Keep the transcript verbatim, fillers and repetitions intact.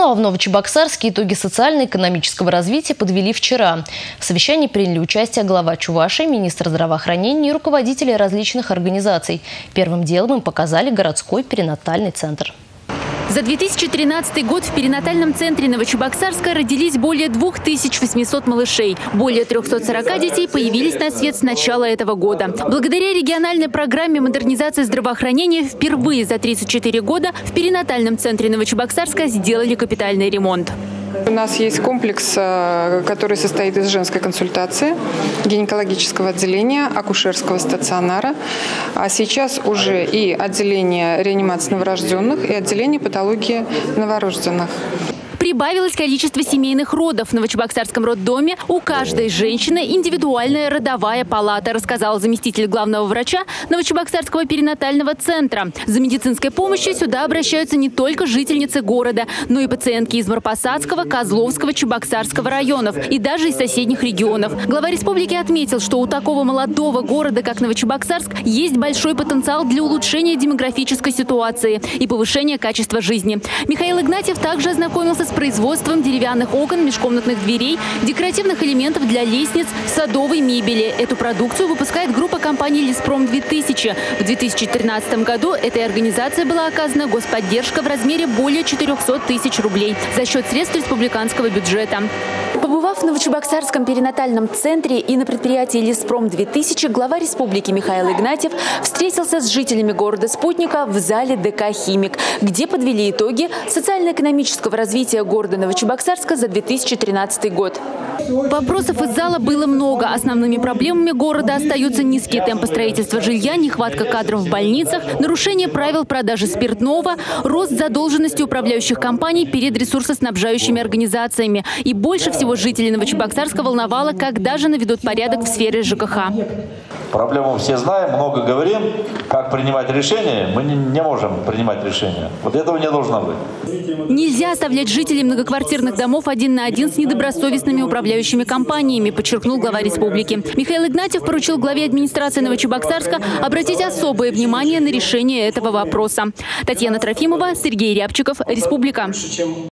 Ну а в Новочебоксарске итоги социально-экономического развития подвели вчера. В совещании приняли участие глава Чувашии, министр здравоохранения и руководители различных организаций. Первым делом им показали городской перинатальный центр. За две тысячи тринадцатый год в перинатальном центре Новочебоксарска родились более двух тысяч восьмисот малышей. Более трёхсот сорока детей появились на свет с начала этого года. Благодаря региональной программе модернизации здравоохранения впервые за тридцать четыре года в перинатальном центре Новочебоксарска сделали капитальный ремонт. У нас есть комплекс, который состоит из женской консультации, гинекологического отделения, акушерского стационара, а сейчас уже и отделение реанимации новорожденных, и отделение патологии новорожденных. Прибавилось количество семейных родов. В Новочебоксарском роддоме у каждой женщины индивидуальная родовая палата, рассказал заместитель главного врача Новочебоксарского перинатального центра. За медицинской помощью сюда обращаются не только жительницы города, но и пациентки из Марпасадского, Козловского, Чебоксарского районов и даже из соседних регионов. Глава республики отметил, что у такого молодого города, как Новочебоксарск, есть большой потенциал для улучшения демографической ситуации и повышения качества жизни. Михаил Игнатьев также ознакомился с производством деревянных окон, межкомнатных дверей, декоративных элементов для лестниц, садовой мебели. Эту продукцию выпускает группа компаний «Леспром две тысячи». В две тысячи тринадцатом году этой организации была оказана господдержка в размере более четырёхсот тысяч рублей за счет средств республиканского бюджета. Побывав в Новочебоксарском перинатальном центре и на предприятии «Леспром две тысячи», глава республики Михаил Игнатьев встретился с жителями города-спутника в зале ДК «Химик», где подвели итоги социально-экономического развития города Новочебоксарска за две тысячи тринадцатый год. Вопросов из зала было много. Основными проблемами города остаются низкие темпы строительства жилья, нехватка кадров в больницах, нарушение правил продажи спиртного, рост задолженности управляющих компаний перед ресурсоснабжающими организациями. И больше всего жителей Новочебоксарска волновало, когда же наведут порядок в сфере ЖКХ. Проблему все знаем, много говорим. Как принимать решения, мы не, не можем принимать решения. Вот этого не должно быть. Нельзя оставлять жителей многоквартирных домов один на один с недобросовестными управляющими компаниями, подчеркнул глава республики. Михаил Игнатьев поручил главе администрации Новочебоксарска обратить особое внимание на решение этого вопроса. Татьяна Трофимова, Сергей Рябчиков, Республика.